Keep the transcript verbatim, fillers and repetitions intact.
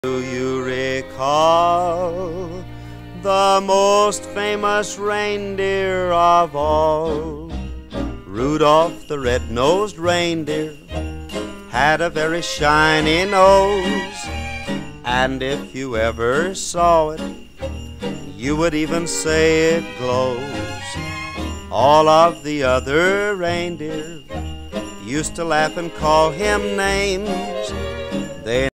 Do you recall the most famous reindeer of all? Rudolph the red-nosed reindeer had a very shiny nose, and if you ever saw it, you would even say it glows. All of the other reindeer used to laugh and call him names. They